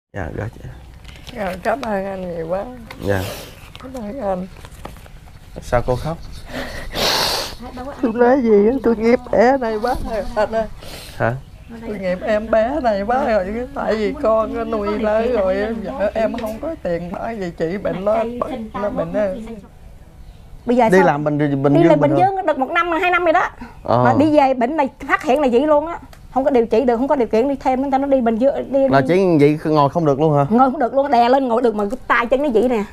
Dạ rồi chị. Rồi, cảm ơn anh nhiều quá. Dạ. Cảm ơn anh. Sao cô khóc? Tôi nói gì á, tôi nghiệp bé này quá rồi anh ơi. Hả? Tôi nghiệp em bé này quá rồi, tại vì con nó nuôi lớn rồi vợ em không có tiền bởi vì chị bệnh nó bệnh đó. Bây giờ Đi sao? làm Bình Dương đi lên Bình Dương được 1 năm 2 năm rồi đó. Mà đi về bệnh này phát hiện là vậy luôn á, không có điều trị được, không có điều kiện đi thêm, người ta nó đi Bình Dương đi là chỉ vậy ngồi không được luôn hả? ngồi không được luôn, đè lên ngồi được mà cái tay chân nó vậy nè.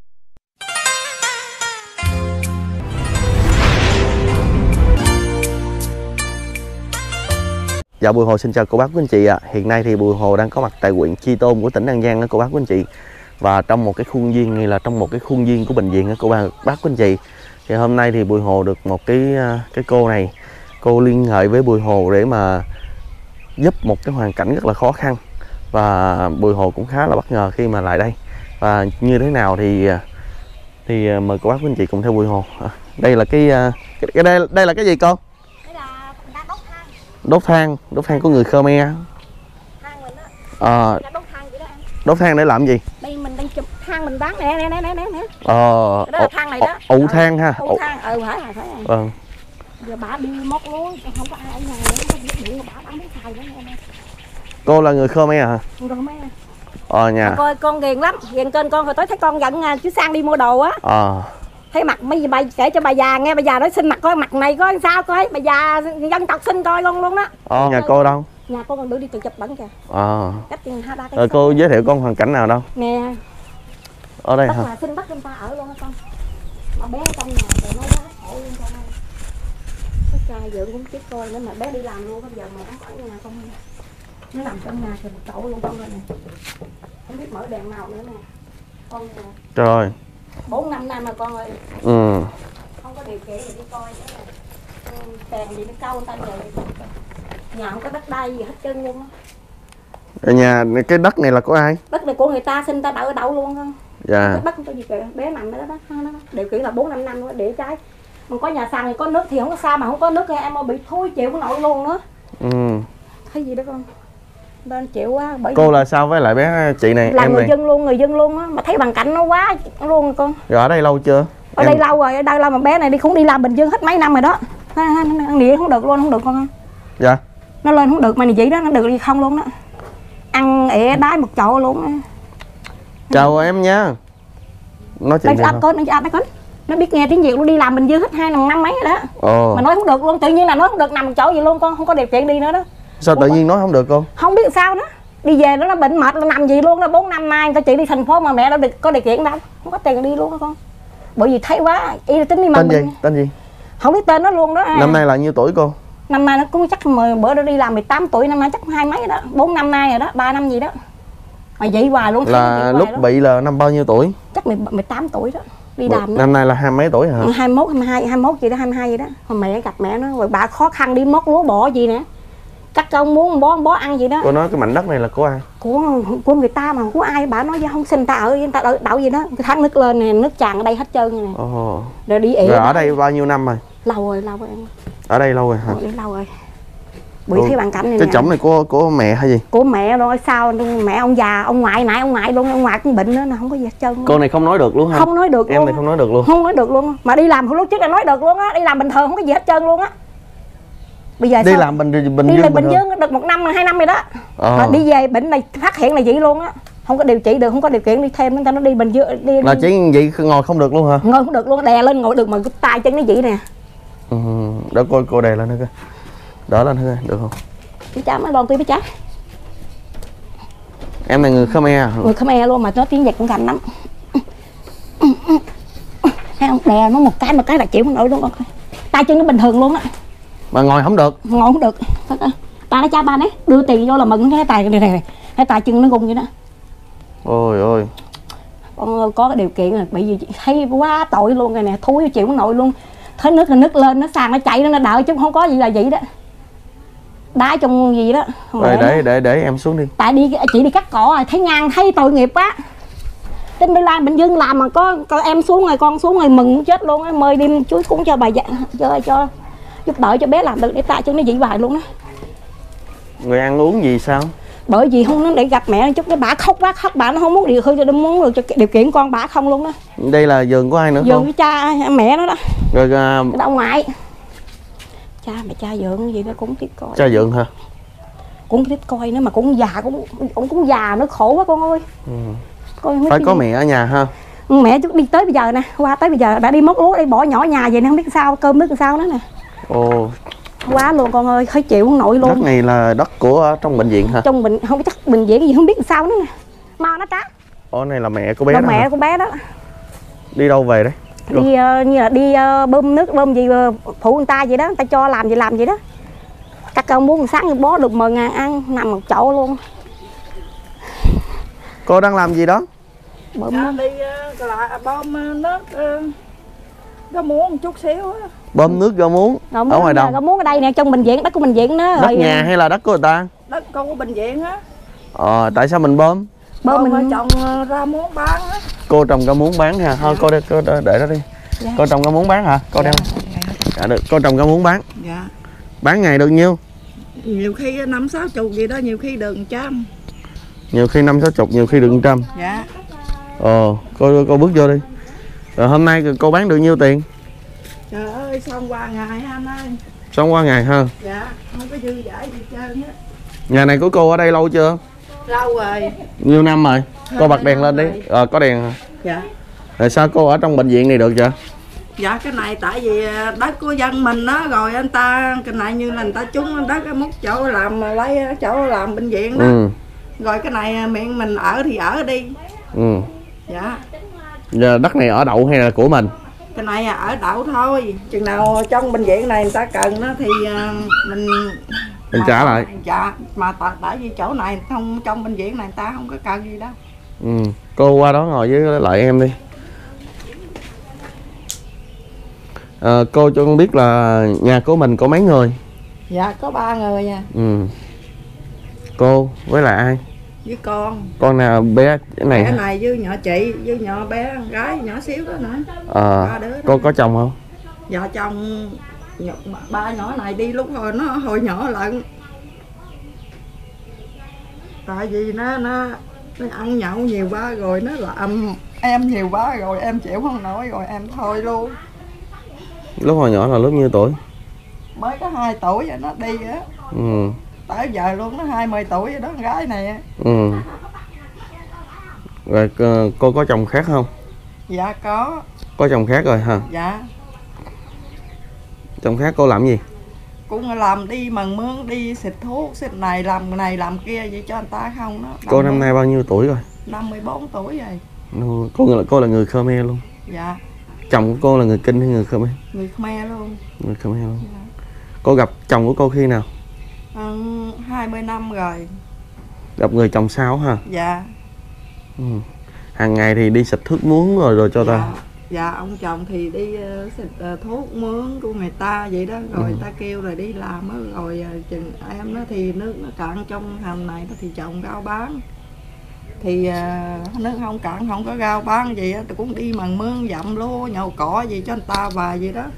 Dạ Bùi Hồ xin chào cô bác quý anh chị ạ. Hiện nay thì Bùi Hồ đang có mặt tại huyện Chi Tôn của tỉnh An Giang đó cô bác quý anh chị. Và trong một cái khuôn viên này là trong một cái khuôn viên của bệnh viện đó cô bác quý anh chị. Thì hôm nay thì Bùi Hồ được một cái cô này, cô liên hệ với Bùi Hồ để mà giúp một cái hoàn cảnh rất là khó khăn. Và Bùi Hồ cũng khá là bất ngờ khi mà lại đây. Và như thế nào thì mời cô bác quý anh chị cùng theo Bùi Hồ. Đây là đây là cái gì cô? Đây là đốt than. Đốt than của người Khmer. Than mình đó. Đốt than vậy đó anh. Đốt than để làm gì? Đây mình đang chụp than mình bán nè. Đó là than này đó. ụ than ha. Ụ than, phải. Vâng. Giờ bà đi móc lúa, không có ai ở nhà nữa, không có biết điện mà bà bán mấy xài nữa em. Cô là người Khmer hả? Rồi mấy. Nhà. Coi con ghiền lắm, ghiền kênh con hồi tối thấy con giận chú Sang đi mua đồ á. Thấy mặt mấy bà kể cho bà già nghe, bà già nói xin mặt coi mặt này coi sao coi, bà già dân tộc xin coi con luôn đó. Nhà cô đâu? Nhà cô còn đưa đi tự chụp bẩn kìa. Cách chừng 2-3 cây. Rồi cô giới thiệu con hoàn cảnh nào đâu? Nè. Ở đây hả? hả? Là xin bắt người ta ở luôn á con. Mà bé ở trong nhà rồi nó quá khổ luôn con ơi. Cái trai dự cũng chết coi nữa mà bé đi làm luôn, bây giờ mà nó ở nhà con. Nó nằm trong nhà thì một chỗ luôn con ơi nè. Không biết mở đèn nào nữa nè. Con nè. Trời ơi. 4-5 năm mà con ơi. Không có điều kiện để đi coi nữa nè. Tèn gì nó câu người ta về. Nhà không có đất đai gì hết trơn luôn á. Ở nhà cái đất này là của ai? Đất này của người ta xin ta đậu đậu luôn không? Dạ. Cái đất của gì kìa, bé nằm đó đó. Điều kiện là 4-5 năm nữa để trái. Mà có nhà sàn thì có nước thì không có sao, mà không có nước thì em bị thui chịu không nổi luôn nữa. Thấy gì đó con. Nên chịu quá. Bởi cô là sao với lại bé chị này? Là em người này. dân luôn á, mà thấy bằng cảnh nó quá luôn con. Rồi ở đây lâu chưa? Ở đây lâu rồi, ở đây lâu mà bé này cũng đi làm Bình Dương hết mấy năm rồi đó. Ăn địa không được luôn, không được con. Dạ. Nó lên không được mà vậy đó, nó được gì không luôn đó. Ăn ẻ đái một chỗ luôn á. Chào em nha. Nói chuyện gì con. Nó biết nghe tiếng Việt, nó đi làm Bình Dương hết 2 năm mấy rồi đó. Mà nói không được luôn, tự nhiên là nói không được, nằm một chỗ gì luôn con, không có điều kiện đi nữa đó. Sao tự nhiên nói không được con? Không biết sao đó. Đi về nó bệnh mệt, nó nằm gì luôn, nó 4 năm nay tao chị đi thành phố mà mẹ đâu có điều kiện đâu, không có tiền đi luôn đó con. Bởi vì thấy quá, y tính đi mà. Tên gì? Không biết tên nó luôn đó. Năm nay là nhiêu tuổi cô? Năm nay nó cũng chắc bữa đó đi làm 18 tuổi, năm nay chắc 20 mấy đó, 4 năm nay rồi đó, 3 năm gì đó. Mà vậy hoài luôn. Là lúc bị là năm bao nhiêu tuổi? Chắc 18 tuổi đó. Đi làm năm nay là 20 mấy tuổi hả? 21, 22, 21 gì đó, 22 gì đó. Hồi mẹ gặp mẹ nó, rồi bà khó khăn đi móc lúa bỏ gì nè. Chắc ông muốn bó ăn gì đó. Cô nói cái mảnh đất này là của ai? Của người ta mà của ai, bà nói không xin ta ở, người ta đậu gì đó. Cái thác nước lên nè, nước tràn ở đây hết trơn nè. Rồi đi rồi ở đây bao nhiêu năm rồi? Lâu rồi em. Ở đây lâu rồi hả? Lâu rồi. Bữa thấy bằng cảnh này. Cái chổng này của mẹ hay gì? Của mẹ rồi, sao mẹ ông già, ông ngoại nãy ông ngoại luôn, ông ngoại cũng bệnh nữa, nó không có gì hết trơn. Cô này không nói được luôn hả? Không nói được. Em này không nói được luôn. Không nói được luôn. Mà đi làm lúc trước là nói được luôn á, đi làm bình thường không có gì hết trơn luôn á. Bây giờ đi sao? Làm Bình Dương được 1 năm 2 năm rồi đó. Mà đi về bệnh này phát hiện là vậy luôn á. Không có điều trị được, không có điều kiện đi thêm, người ta nó đi Bình Dương đi. Là chỉ vậy ngồi không được luôn hả? Ngồi không được luôn, đè lên ngồi được mà cái tay chân nó vậy nè. Đó cô đè lên thôi coi. Đỡ lên thôi được không? Chị cha mới đòn tôi với cha. Em là người Khmer à? Người Khmer luôn mà nói tiếng Việt cũng rành lắm. Thấy không, đè nó một cái là chịu không nổi luôn con. Tay chân nó bình thường luôn á. Mà ngồi không được. Ngồi không được. Ta nói cha ba đấy, đưa tiền vô là mừng cái tay này. Cái tay chân nó gung vậy đó. Ôi ôi. Con có cái điều kiện rồi, bởi vì thấy quá tội luôn rồi nè, thúi chịu không nổi luôn. Thấy nước là nước lên, nó sàn nó chạy nó đợi chứ không có gì là vậy đó. Đá trong gì đó. Rồi để em xuống đi. Tại chị đi cắt cỏ rồi, thấy ngang thấy tội nghiệp quá. Tính đi làm Bình Dương làm mà có em xuống rồi, con xuống rồi mừng chết luôn á, mời đêm chuối cúng cho bà già, cho giúp đỡ cho bé làm được để tay chân nó dị vài luôn đó. Người ăn uống gì sao? Bởi vì không nó để gặp mẹ chút cái bà khóc quá khóc, bà nó không muốn muốn được điều kiện con bà không luôn đó. Đây là vườn của ai nữa Vườn không? với cha mẹ nó đó. Rồi Cái ông ngoại. Cha vườn gì nó cũng thích coi. cha vườn hả? Cũng thích coi nữa mà cũng già cũng già nó khổ quá con ơi. Coi Phải có mẹ ở nhà ha. Mẹ chút đi tới bây giờ nè, qua tới bây giờ đã đi móc lúa đây bỏ nhỏ nhà vậy nè, không biết sao cơm nước làm sao đó nè. Ồ. Quá luôn con ơi, khó chịu không nổi luôn. Đất này là đất của trong bệnh viện hả? Trong bệnh không chắc bệnh viện gì không biết làm sao nữa nè. Mau nó trá. Ồ, này là mẹ của bé đó. đó Mẹ hả? của bé đó. Đi đâu về đấy? Đi như là đi bơm nước bơm gì phụ người ta vậy đó, người ta cho làm vậy đó. Các con muốn sáng bó được 10.000 ăn nằm một chỗ luôn. Cô đang làm gì đó? Bơm Dạ, nước. đi lại bơm nước có muốn một chút xíu á. Bơm nước rau muống ở ngoài đồng. Có muốn ở đây nè, trong bệnh viện, đất của bệnh viện đó. Đất nhà hay là đất của người ta? Đất con của bệnh viện á. Tại sao mình bơm? Bơm mình trồng ra muốn bán á. Cô trồng rau muống bán hả? Thôi cô để đó đi. Dạ. Cô trồng rau muống bán hả? Cô đem. Dạ được, cô trồng rau muống bán. Dạ. Bán ngày được nhiêu? Nhiều khi 50-60 gì đó, nhiều khi được 100. Nhiều khi 50-60, nhiều khi được 100. Dạ. Cô bước vô đi. Rồi hôm nay cô bán được nhiêu tiền? Trời ơi, xong qua ngày anh ơi. Xong qua ngày ha. Dạ, không có dư dả gì trơn á. Nhà này của cô ở đây lâu chưa? Lâu rồi. Nhiêu năm rồi? Cô bật đèn lên đi. Có đèn hả? Dạ. Rồi sao cô ở trong bệnh viện này được vậy? Dạ cái này tại vì đất của dân mình đó, rồi anh ta cái này như là người ta trúng đất múc chỗ làm lấy chỗ làm bệnh viện đó. Rồi cái này miệng mình ở thì ở đi. Dạ. Giờ đất này ở đậu hay là của mình? Cái này ở đậu thôi, chừng nào trong bệnh viện này người ta cần đó thì mình trả lại. Dạ, mà tại vì chỗ này không, trong bệnh viện này người ta không có cần gì đâu. Cô qua đó ngồi với lại em đi. Cô cho con biết là nhà của mình có mấy người? Dạ có 3 người nha. Cô với lại ai? Với con. Con nào bé cái này? Cái này với nhỏ chị, với nhỏ bé gái nhỏ xíu đó nữa. Cô có chồng không? Dạ chồng ba nhỏ này đi lúc hồi nhỏ lận. Tại vì nó ăn nhậu nhiều quá rồi nó làm em nhiều quá rồi em chịu không nổi rồi em thôi luôn. Lúc hồi nhỏ là lúc nhiêu tuổi? Mới có 2 tuổi rồi nó đi á. Tới giờ luôn nó 20 tuổi rồi đó, con gái này. Rồi cô có chồng khác không? Dạ có. Có chồng khác rồi hả? Dạ. Chồng khác cô làm gì? Cũng làm đi mần mướn, đi xịt thuốc, xịt này làm kia vậy cho anh ta không đó. Cô năm nay bao nhiêu tuổi rồi? 54 tuổi rồi. Cô là người Khmer luôn? Dạ. Chồng của cô là người Kinh hay người Khmer? Người Khmer luôn. Người Khmer luôn. Dạ. Cô gặp chồng của cô khi nào? 20 năm rồi. Gặp người chồng sao hả? Dạ. Hàng ngày thì đi xịt thuốc muống rồi cho ta? Dạ ông chồng thì đi xịt thuốc mướn của người ta vậy đó, rồi người ta kêu rồi đi làm đó, rồi chừng em nó thì nước nó cạn trong hầm này thì chồng rau bán, thì nước không cạn không có rau bán gì á, tôi cũng đi mần mướn dặm lúa nhậu cỏ gì cho người ta và gì đó.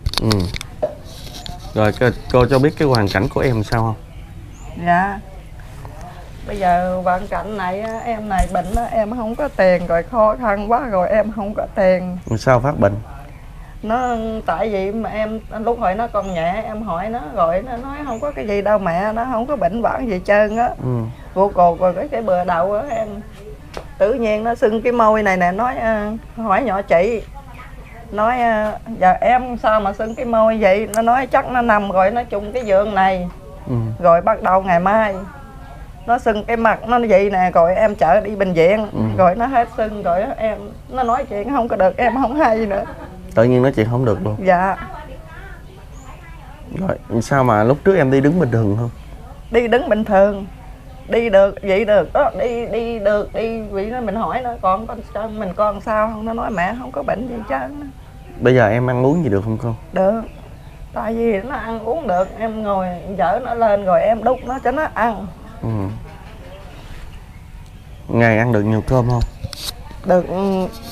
Rồi cô cho biết cái hoàn cảnh của em sao không? Dạ. Bây giờ hoàn cảnh này em này bệnh đó, em không có tiền, rồi khó khăn quá rồi em không có tiền. Sao phát bệnh? Nó tại vì mà em lúc hồi nó còn nhẹ em hỏi nó rồi nó nói không có cái gì đâu mẹ, nó không có bệnh vãn gì trơn á. Vô cột rồi cái bờ đầu á em tự nhiên nó sưng cái môi này nè, nói hỏi nhỏ chị nói giờ em sao mà sưng cái môi vậy, nó nói chắc nó nằm rồi nó trùng cái giường này. Rồi bắt đầu ngày mai nó sưng cái mặt nó vậy nè, rồi em chở đi bệnh viện. Rồi nó hết sưng rồi em nó nói chuyện không có được, em không hay nữa. Tự nhiên nói chuyện không được luôn? Dạ. Rồi sao mà lúc trước em đi đứng bình thường không? Đi đứng bình thường, đi được vậy được đó, đi được đi vì nó mình hỏi nó con mình con sao không, nó nói mẹ không có bệnh gì chứ. Bây giờ em ăn uống gì được không con? Được, tại vì nó ăn uống được, em ngồi dở nó lên rồi em đút nó cho nó ăn. Ngày ăn được nhiều cơm không? Được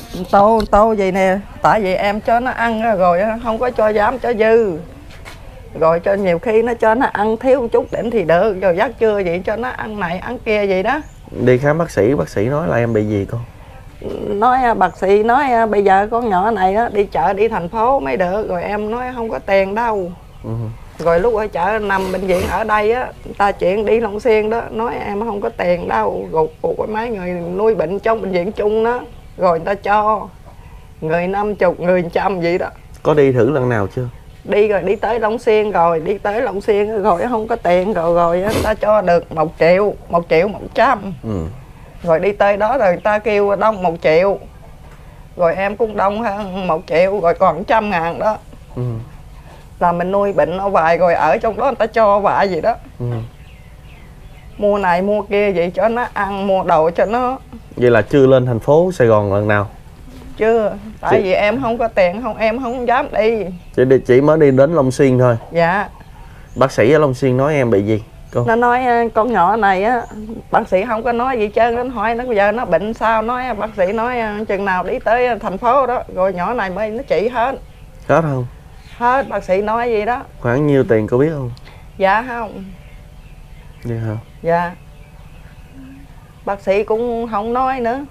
tô vậy nè, tại vì em cho nó ăn rồi không có cho dám cho dư. Rồi cho nhiều khi nó cho nó ăn thiếu một chút đỉnh thì được, rồi giấc trưa vậy cho nó ăn này ăn kia vậy đó. Đi khám bác sĩ nói là em bị gì con? Nói bác sĩ nói bây giờ con nhỏ này đó đi chợ đi thành phố mới được, rồi em nói không có tiền đâu. Rồi lúc ở chợ nằm bệnh viện ở đây á, ta chuyện đi Long Xuyên đó, nói em không có tiền đâu, gục mấy người nuôi bệnh trong bệnh viện chung đó, rồi người ta cho người 50, người 100 vậy đó. Có đi thử lần nào chưa? Đi rồi, đi tới Long Xuyên rồi không có tiền rồi người ta cho được 1 triệu 100. Rồi đi tới đó rồi người ta kêu đông 1 triệu, rồi em cũng đông hơn 1 triệu, rồi còn 100.000 đó. Là mình nuôi bệnh ở vài, rồi ở trong đó người ta cho vài gì đó. Mua này mua kia vậy cho nó ăn, mua đồ cho nó. Vậy là chưa lên thành phố Sài Gòn lần nào? Chưa, tại vì em không có tiền, em không dám đi. Chỉ mới đi đến Long Xuyên thôi? Dạ. Bác sĩ ở Long Xuyên nói em bị gì cô? Nó nói con nhỏ này á, bác sĩ không có nói gì trơn, nó hỏi nó bây giờ nó bệnh sao, nói bác sĩ nói chừng nào đi tới thành phố đó rồi nhỏ này mới nó trị hết. Hết không? Hết, bác sĩ nói gì đó. Khoảng nhiêu tiền cô biết không? Dạ không. Dạ hả? Dạ. Bác sĩ cũng không nói nữa.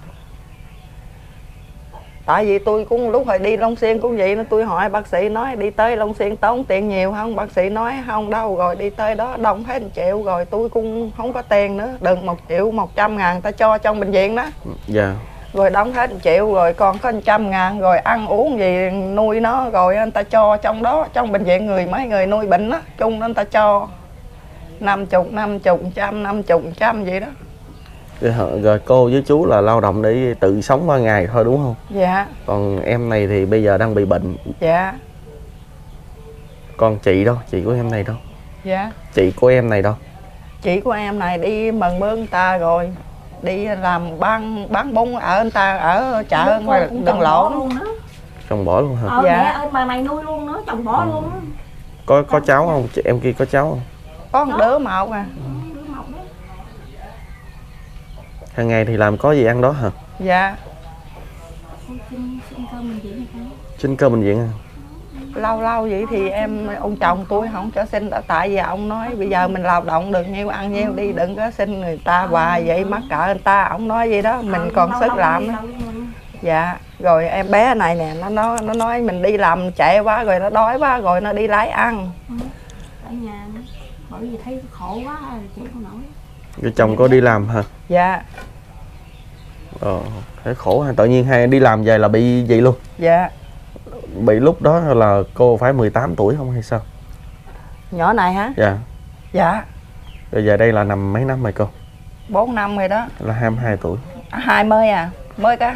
Tại vì tôi cũng lúc hồi đi Long Xuyên cũng vậy, tôi hỏi bác sĩ nói đi tới Long Xuyên tốn tiền nhiều không? Bác sĩ nói không đâu, rồi đi tới đó đông hết 1 triệu, rồi tôi cũng không có tiền nữa, đừng 1.100.000 ta cho trong bệnh viện đó. Dạ. Rồi đóng hết 1 triệu, rồi còn có 100.000, rồi ăn uống gì nuôi nó, rồi người ta cho trong đó, trong bệnh viện mấy người nuôi bệnh đó, chung đó người ta cho 50, 100 vậy đó. Rồi cô với chú là lao động để tự sống qua ngày thôi đúng không? Dạ. Còn em này thì bây giờ đang bị bệnh. Dạ. Còn chị đâu? Chị của em này đâu? Dạ. Chị của em này đâu? Chị của em này đi mần mương người ta rồi, đi làm bán bún ở người ta ở chợ ngoài đường lộ luôn đó. Chồng bỏ luôn hả? Dạ. Mẹ ơi bà này nuôi luôn đó, chồng bỏ luôn đó. Có cháu không? Chị em kia có cháu không? Có một đứa một à. Hàng ngày thì làm có gì ăn đó hả? Dạ. Xin cơm bệnh viện à? Lâu lâu vậy thì ông chồng tôi không cho xin, tại vì ông nói bây giờ mình lao động được nhiêu ăn nhiêu đi, đừng có xin người ta hoài vậy mắc cỡ người ta, ông nói vậy đó, mình còn sức làm đó. Dạ. Rồi em bé này nè, nó nói mình đi làm chạy quá rồi nó đói quá rồi nó đi lấy ăn. Ở nhà nữa, bởi vì thấy khổ quá chịu không nổi. Cái chồng có đi làm hả? Dạ. Thấy khổ ha, tự nhiên hay đi làm về là bị gì luôn? Dạ. Bị lúc đó là cô phải 18 tuổi không hay sao? Nhỏ này hả? Dạ. Dạ. Rồi giờ đây là nằm mấy năm rồi cô? 4 năm rồi đó. Là 22 tuổi. 20 à, mới có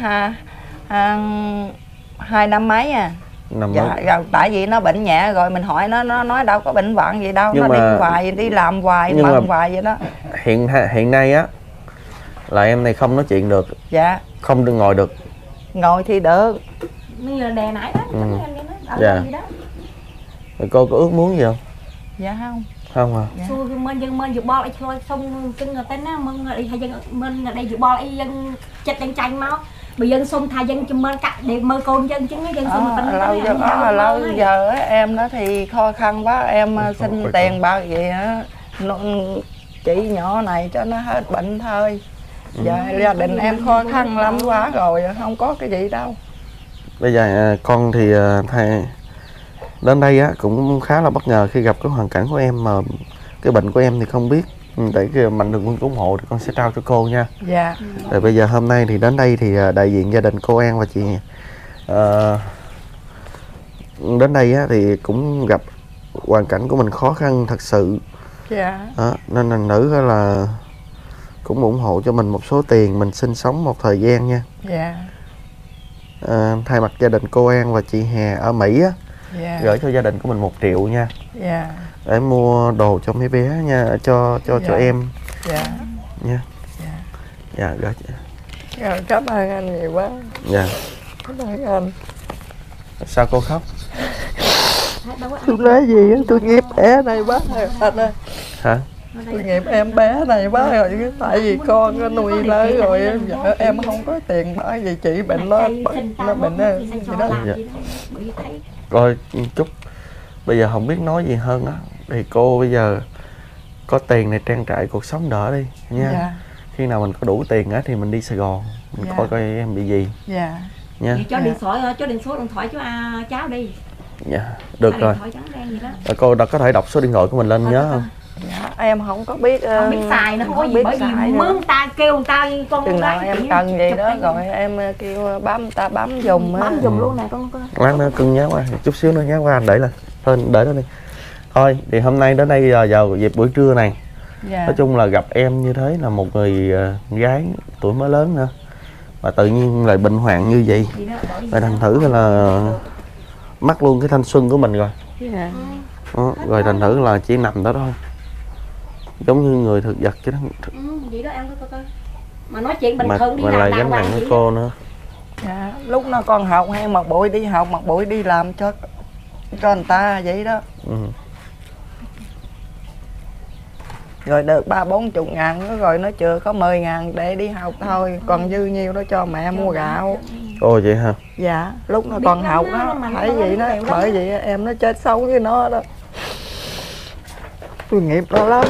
2 năm mấy à. Dạ, rồi, tại vì nó bệnh nhẹ rồi mình hỏi nó nói đâu có bệnh vặn gì đâu, nó đi hoài, đi làm hoài, mận hoài vậy đó. Hiện nay á là em này không nói chuyện được. Dạ. Không được ngồi được. Ngồi thì được. Như là đè nãy đó. Dạ. Rồi cô có ước muốn gì không? Dạ không. Không à? Dạ. Mình dự bo lại thôi, xong cưng người ta nó mừng hay dân mình đây dự bo lại dân chặt dân tranh máu. Bây dân xung thay dân cho mình cắt để mơ con dân chứng dân xung lâu giờ em đó thì khó khăn quá, em xin tiền bạc gì á, chị nhỏ này cho nó hết bệnh thôi. Dạ, gia đình em khó khăn lắm quá rồi, không có cái gì đâu. Bây giờ con thì thầy đến đây á cũng khá là bất ngờ khi gặp cái hoàn cảnh của em, mà cái bệnh của em thì không biết, để cái Mạnh Thường Quân ủng hộ thì con sẽ trao cho cô nha. Dạ. Rồi bây giờ hôm nay thì đến đây thì đại diện gia đình cô An và chị đến đây á thì cũng gặp hoàn cảnh của mình khó khăn thật sự. Dạ. Nên là nữ là cũng ủng hộ cho mình một số tiền mình sinh sống một thời gian nha. Dạ. Thay mặt gia đình cô An và chị Hà ở Mỹ á, dạ, gửi cho gia đình của mình 1 triệu nha. Dạ. Để mua đồ cho mấy bé nha, cho em. Dạ. Nha. Dạ. Dạ gửi. Rồi, cảm ơn anh nhiều quá. Dạ. Cảm ơn anh. Sao cô khóc? Tôi nói gì á, tôi nghiệp bé này quá rồi anh ơi. Hả? Tôi nghiệp em bé này quá rồi, tại vì con nó nuôi lớn rồi vợ em không có tiền, bởi vì chị bệnh nó bệnh gì đó. Dạ. Rồi chúc Bây giờ không biết nói gì hơn á. Thì cô bây giờ có tiền này trang trải cuộc sống đỡ đi nha. Dạ. Khi nào mình có đủ tiền á thì mình đi Sài Gòn, mình Dạ. coi coi em bị gì Dạ. nha. Vậy cho điện thoại, cho số điện thoại cho cháu đi. Dạ, được Điện rồi. thoại trắng đen gì đó. Cô đã có thể đọc số điện thoại của mình lên nhớ không? Dạ, em không có biết Không biết xài nữa, không có gì, bởi vì mướn người ta kêu người ta con chừng nào gái em chỉ cần gì chụp đó hình. rồi em kêu bấm ta bấm dùng á. Bấm dùng luôn nè con. Lát nữa cưng nhá qua, chút xíu nữa nhá qua anh để lên. Thôi để đó đi. Thôi thì hôm nay đến đây vào dịp buổi trưa này. Dạ. Nói chung là gặp em như thế là một người gái tuổi mới lớn nữa. Và tự nhiên lại bệnh hoạn như vậy. Và thành thử là mất luôn cái thanh xuân của mình rồi. Dạ. Đó, rồi thành thử là chỉ nằm đó thôi. Giống như người thực vật chứ đó. Vậy đó em coi. Mà nói chuyện bình thường đi mà làm lại đàng gánh nặng hoàng với vậy cô đó. nữa. Dạ, lúc nó còn học hay một buổi đi học, một buổi đi làm cho người ta vậy đó. Rồi được 30-40 ngàn rồi nó chưa có 10 ngàn để đi học thôi, còn dư nhiêu đó cho mẹ mua gạo. Ồ vậy hả? Dạ, lúc nó còn học đó, phải vậy đó, bởi vậy em nó chết xấu với nó đó. Tôi nghiệp đó lắm.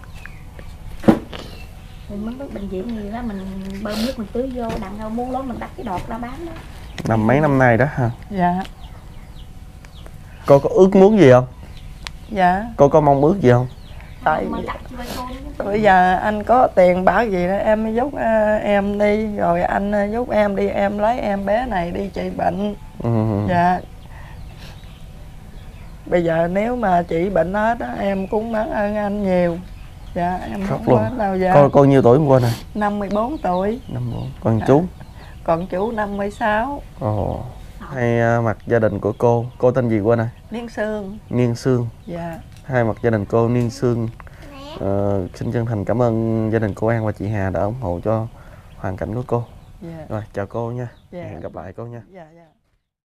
Mình mới bệnh viện gì đó, mình bơm nước mình tưới vô, đặng đâu muốn lớn mình đặt cái đọt ra bán đó. Mấy năm nay đó hả? Dạ. Cô có ước muốn gì không? Dạ. Cô có mong ước gì không? Tại bây giờ anh có tiền bảo gì đó em mới giúp em đi, rồi anh giúp em đi, em lấy em bé này đi trị bệnh. Dạ. Bây giờ nếu mà chị bệnh hết á em cũng mắng ơn anh nhiều. Dạ em Khóc không luôn. có đâu. Dạ. Cô nhiêu tuổi hôm qua nè? 54 tuổi. 54. Còn chú? Còn chú 56. Ồ. Hay mặt gia đình của cô tên gì quên nè? Niên Sương. Niên Sương. Dạ. Hai mặt gia đình cô Niên Sương xin chân thành cảm ơn gia đình cô An và chị Hà đã ủng hộ cho hoàn cảnh của cô. Dạ. Rồi chào cô nha. Dạ. Hẹn gặp lại cô nha. Dạ.